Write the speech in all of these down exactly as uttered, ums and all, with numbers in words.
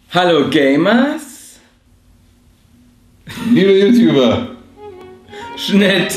Hallo Gamers! Liebe YouTuber! Schnitt!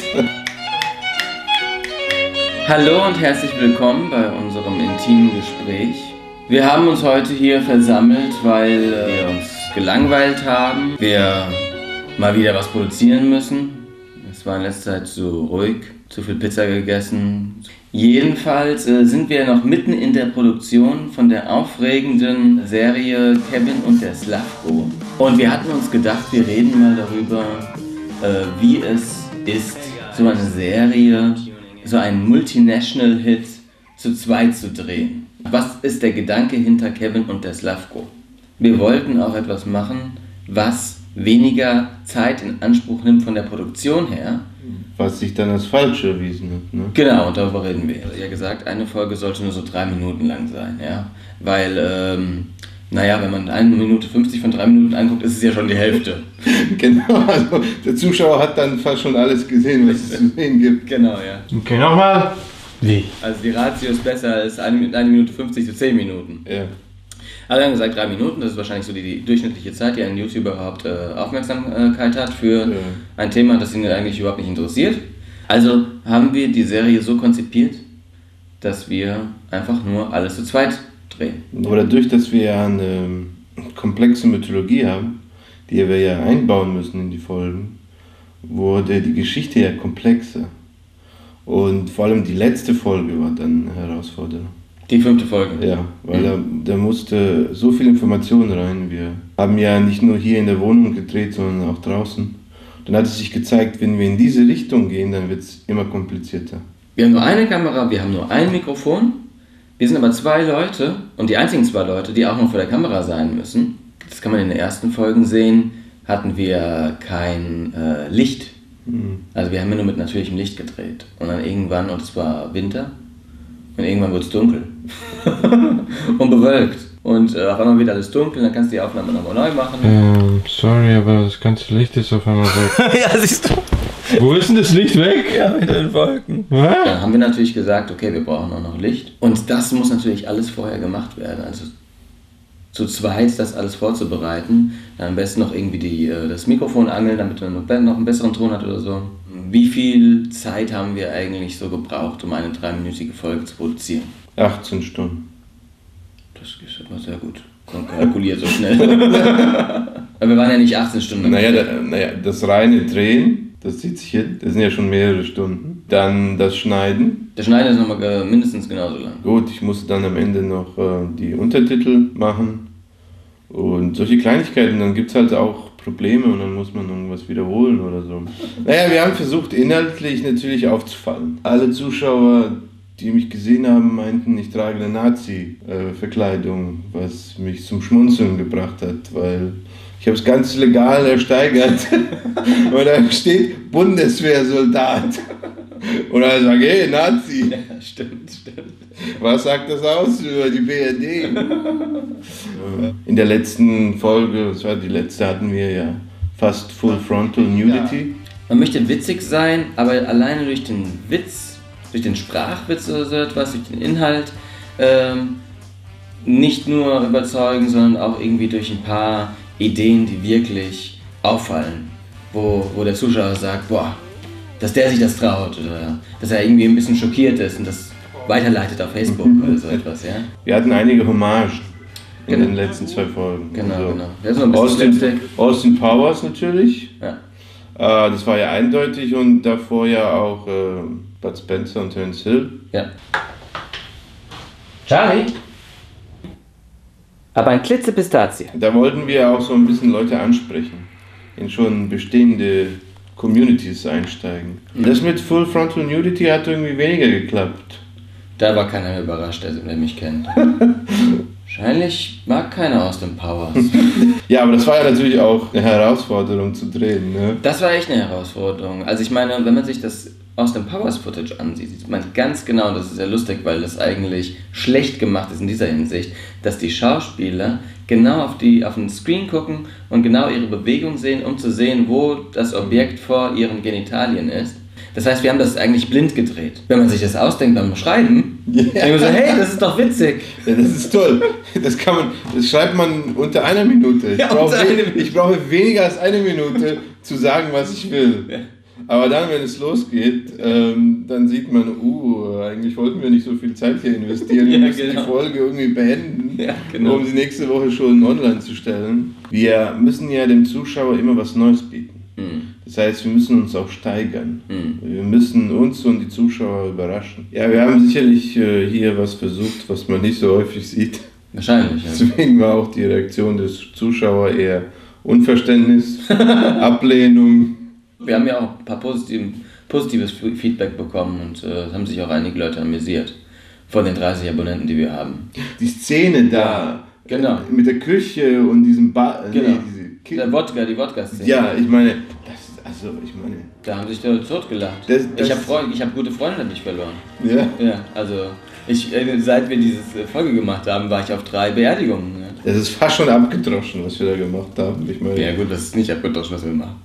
Hallo und herzlich willkommen bei unserem intimen Gespräch. Wir haben uns heute hier versammelt, weil wir uns gelangweilt haben. Wir mal wieder was produzieren müssen. Es war in letzter Zeit zu ruhig, zu viel Pizza gegessen. Jedenfalls äh, sind wir noch mitten in der Produktion von der aufregenden Serie Kevin und der Slavko. Und wir hatten uns gedacht, wir reden mal darüber, äh, wie es ist, so eine Serie, so einen Multinational-Hit zu zweit zu drehen. Was ist der Gedanke hinter Kevin und der Slavko? Wir wollten auch etwas machen, was weniger Zeit in Anspruch nimmt von der Produktion her. Was sich dann als falsch erwiesen hat, ne? Genau, darüber reden wir. Ja gesagt, eine Folge sollte nur so drei Minuten lang sein, ja. Weil, ähm, naja, wenn man eine Minute fünfzig von drei Minuten anguckt, ist es ja schon die Hälfte. Genau, also der Zuschauer hat dann fast schon alles gesehen, was es zu sehen gibt. Genau, ja. Okay, nochmal. Wie? Also die Ratio ist besser als eine, eine Minute fünfzig zu zehn Minuten. Ja. Also wir haben gesagt drei Minuten, das ist wahrscheinlich so die, die durchschnittliche Zeit, die ein YouTuber überhaupt äh, Aufmerksamkeit hat für Ja. ein Thema, das ihn eigentlich überhaupt nicht interessiert. Also haben wir die Serie so konzipiert, dass wir einfach nur alles zu zweit drehen. Aber dadurch, dass wir ja eine komplexe Mythologie haben, die wir ja einbauen müssen in die Folgen, wurde die Geschichte ja komplexer. Und vor allem die letzte Folge war dann eine Herausforderung. Die fünfte Folge. Ja, weil da, da musste so viel Information rein. Wir haben ja nicht nur hier in der Wohnung gedreht, sondern auch draußen. Dann hat es sich gezeigt, wenn wir in diese Richtung gehen, dann wird es immer komplizierter. Wir haben nur eine Kamera, wir haben nur ein Mikrofon. Wir sind aber zwei Leute und die einzigen zwei Leute, die auch noch vor der Kamera sein müssen. Das kann man in den ersten Folgen sehen, hatten wir kein äh, Licht. Mhm. Also wir haben ja nur mit natürlichem Licht gedreht. Und dann irgendwann, und es war Winter, und irgendwann wurde es dunkel. Und bewölkt. Und äh, auf einmal wird alles dunkel, dann kannst du die Aufnahme nochmal neu machen. Ähm, sorry, aber das ganze Licht ist auf einmal weg. Ja, siehst du. Wo ist denn das Licht weg? Ja, mit den Wolken. Was? Dann haben wir natürlich gesagt, okay, wir brauchen auch noch Licht. Und das muss natürlich alles vorher gemacht werden. Also zu zweit das alles vorzubereiten. Dann am besten noch irgendwie die, das Mikrofon angeln, damit man noch einen besseren Ton hat oder so. Wie viel Zeit haben wir eigentlich so gebraucht, um eine dreiminütige Folge zu produzieren? achtzehn Stunden. Das ist aber sehr gut. Man kalkuliert so schnell. Aber wir waren ja nicht achtzehn Stunden. Naja, da, naja, das reine Drehen, das zieht sich hin, das sind ja schon mehrere Stunden. Dann das Schneiden. Der Schneider ist nochmal mindestens genauso lang. Gut, ich musste dann am Ende noch äh, die Untertitel machen und solche Kleinigkeiten. Dann gibt es halt auch Probleme und dann muss man irgendwas wiederholen oder so. Naja, wir haben versucht, inhaltlich natürlich aufzufallen. Alle Zuschauer, die mich gesehen haben, meinten, ich trage eine Nazi-Verkleidung, was mich zum Schmunzeln gebracht hat, weil ich habe es ganz legal ersteigert. Und da steht Bundeswehrsoldat. Und dann sage ich, hey, Nazi. Ja, stimmt, stimmt. Was sagt das aus über die B R D? In der letzten Folge, das war die letzte, hatten wir ja fast Full Frontal Nudity. Man möchte witzig sein, aber alleine durch den Witz, durch den Sprachwitz oder so etwas, durch den Inhalt, ähm, nicht nur überzeugen, sondern auch irgendwie durch ein paar Ideen, die wirklich auffallen. Wo, wo der Zuschauer sagt, boah, dass der sich das traut oder dass er irgendwie ein bisschen schockiert ist und das weiterleitet auf Facebook oder so etwas, ja? Wir hatten einige Hommagen in Genau. den letzten zwei Folgen. Genau, Also genau. Ja, so ein bisschen Austin, Slapstick. Austin Powers natürlich. Ja. Äh, das war ja eindeutig und davor ja auch äh, Bud Spencer und Terence Hill. Ja. Charlie? Aber ein Klitzepistazie. Da wollten wir auch so ein bisschen Leute ansprechen, in schon bestehende Communities einsteigen. Mhm. Das mit Full Frontal Nudity hat irgendwie weniger geklappt. Da war keiner überrascht, der, der mich kennt. Wahrscheinlich mag keiner aus dem Powers. Ja, aber das war ja natürlich auch eine Herausforderung zu drehen, ne? Das war echt eine Herausforderung. Also ich meine, wenn man sich das aus dem Powers-Footage ansieht, sieht man ganz genau, und das ist sehr lustig, weil das eigentlich schlecht gemacht ist in dieser Hinsicht, dass die Schauspieler genau auf, die, auf den Screen gucken und genau ihre Bewegung sehen, um zu sehen, wo das Objekt vor ihren Genitalien ist. Das heißt, wir haben das eigentlich blind gedreht. Wenn man sich das ausdenkt beim Schreiben, Yeah. Ich denke so, hey, das ist doch witzig. Ja, das ist toll. Das kann man, das schreibt man unter einer Minute. Ich, ja, brauche, eine Minute. ich brauche weniger als eine Minute zu sagen, was ich will. Ja. Aber dann, wenn es losgeht, ähm, dann sieht man, uh, eigentlich wollten wir nicht so viel Zeit hier investieren. Wir ja, müssen genau. die Folge irgendwie beenden, ja, genau. um sie nächste Woche schon online zu stellen. Wir müssen ja dem Zuschauer immer was Neues bieten. Mhm. Das heißt, wir müssen uns auch steigern. Mhm. Wir müssen uns und die Zuschauer überraschen. Ja, wir haben sicherlich äh, hier was versucht, was man nicht so häufig sieht. Wahrscheinlich, ja. Deswegen war auch die Reaktion des Zuschauers eher Unverständnis, Ablehnung. Wir haben ja auch ein paar positiven, positives Feedback bekommen und äh, haben sich auch einige Leute amüsiert von den dreißig Abonnenten, die wir haben. Die Szene da, genau. mit der Küche und diesem Bar, genau. nee, diese Ki- der Wodka, die Wodka-Szene. Ja, ich meine, das, also ich meine... Da haben sich die Leute totgelacht. Das, das ich habe Freund, hab gute Freunde nicht verloren. Ja? Ja, also ich, äh, seit wir diese Folge gemacht haben, war ich auf drei Beerdigungen. Ja. Das ist fast schon abgedroschen, was wir da gemacht haben. Ich meine, ja gut, das ist nicht abgedroschen, was wir machen.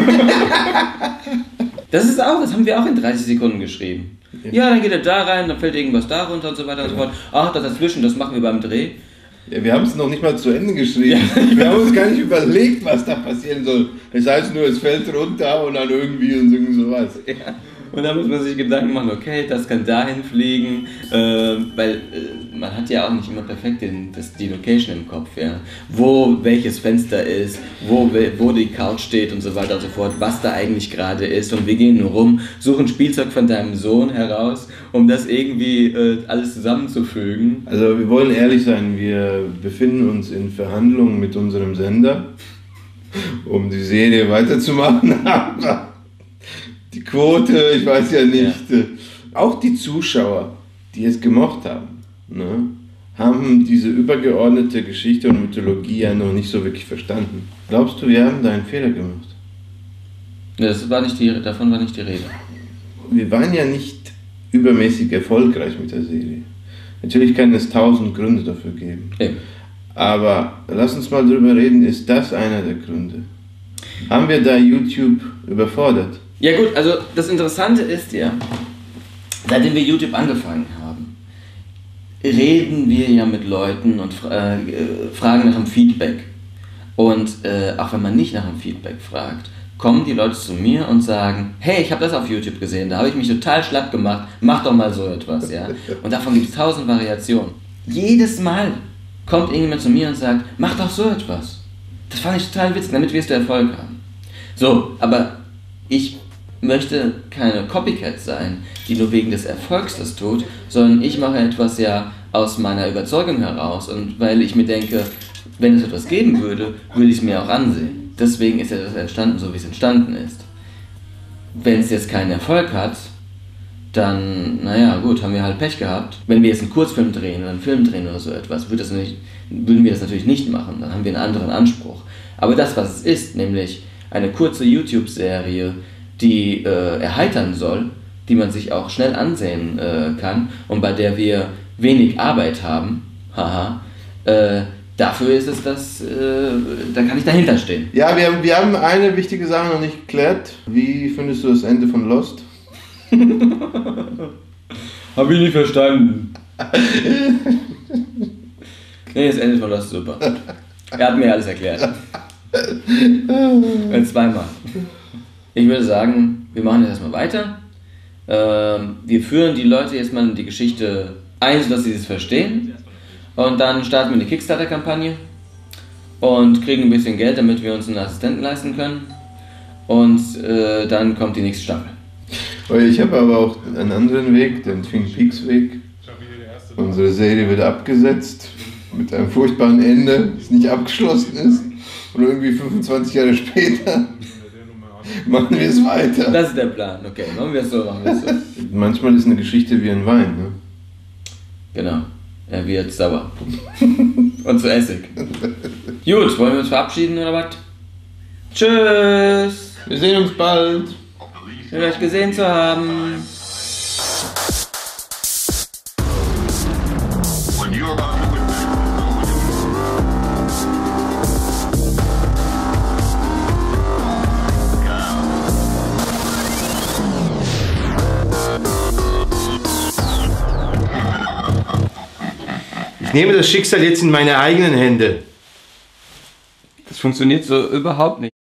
Das ist auch, das haben wir auch in dreißig Sekunden geschrieben. Ja, ja, dann geht er da rein, dann fällt irgendwas da runter und so weiter und so fort. Ach, das dazwischen, das machen wir beim Dreh. Ja, wir haben es noch nicht mal zu Ende geschrieben. Ja. Wir haben uns gar nicht überlegt, was da passieren soll. Das heißt nur, es fällt runter und dann irgendwie und irgend sowas. Ja. Und dann muss man sich Gedanken machen, okay, das kann dahin fliegen, äh, weil äh, man hat ja auch nicht immer perfekt den, das, die Location im Kopf, ja. Wo welches Fenster ist, wo, wo die Couch steht und so weiter und so fort, was da eigentlich gerade ist. Und wir gehen nur rum, suchen Spielzeug von deinem Sohn heraus, um das irgendwie äh, alles zusammenzufügen. Also wir wollen ehrlich sein, wir befinden uns in Verhandlungen mit unserem Sender, um die Serie weiterzumachen. Die Quote, ich weiß ja nicht. Ja. Auch die Zuschauer, die es gemocht haben, ne, haben diese übergeordnete Geschichte und Mythologie ja noch nicht so wirklich verstanden. Glaubst du, wir haben da einen Fehler gemacht? Das war nicht die, davon war nicht die Rede. Wir waren ja nicht übermäßig erfolgreich mit der Serie. Natürlich kann es tausend Gründe dafür geben. Eben. Aber lass uns mal drüber reden, ist das einer der Gründe? Haben wir da YouTube überfordert? Ja gut, also das Interessante ist ja, seitdem wir YouTube angefangen haben, reden wir ja mit Leuten und äh, fragen nach dem Feedback. Und äh, auch wenn man nicht nach dem Feedback fragt, kommen die Leute zu mir und sagen, hey, ich habe das auf YouTube gesehen, da habe ich mich total schlapp gemacht, mach doch mal so etwas, ja. Und davon gibt es tausend Variationen. Jedes Mal kommt irgendjemand zu mir und sagt, mach doch so etwas. Das fand ich total witzig, damit wirst du Erfolg haben. So, aber ich möchte keine Copycat sein, die nur wegen des Erfolgs das tut, sondern ich mache etwas ja aus meiner Überzeugung heraus und weil ich mir denke, wenn es etwas geben würde, würde ich es mir auch ansehen. Deswegen ist etwas entstanden, so wie es entstanden ist. Wenn es jetzt keinen Erfolg hat, dann, naja, gut, haben wir halt Pech gehabt. Wenn wir jetzt einen Kurzfilm drehen oder einen Film drehen oder so etwas, würde das nicht, würden wir das natürlich nicht machen, dann haben wir einen anderen Anspruch. Aber das, was es ist, nämlich eine kurze YouTube-Serie, die äh, erheitern soll, die man sich auch schnell ansehen äh, kann und bei der wir wenig Arbeit haben, haha, äh, dafür ist es das, äh, da kann ich dahinter stehen. Ja, wir haben, wir haben eine wichtige Sache noch nicht geklärt. Wie findest du das Ende von Lost? Hab ich nicht verstanden. Nee, das Ende von Lost ist super. Er hat mir alles erklärt. Und zweimal. Ich würde sagen, wir machen jetzt erstmal weiter. Ähm, wir führen die Leute jetzt mal in die Geschichte ein, sodass sie es verstehen. Und dann starten wir eine Kickstarter-Kampagne und kriegen ein bisschen Geld, damit wir uns einen Assistenten leisten können. Und äh, dann kommt die nächste Staffel. Ich habe aber auch einen anderen Weg, den Twin Peaks Weg. Unsere Serie wird abgesetzt mit einem furchtbaren Ende, das nicht abgeschlossen ist. Und irgendwie fünfundzwanzig Jahre später machen wir es weiter. Das ist der Plan, okay, machen wir es so, machen wir es so. Manchmal ist eine Geschichte wie ein Wein, ne? Genau, er wird sauer. Und zu Essig. Gut, wollen wir uns verabschieden oder was? Tschüss! Wir sehen uns bald! Schön euch gesehen zu haben. Yeah. nehme das Schicksal jetzt in meine eigenen Hände. Das funktioniert so überhaupt nicht.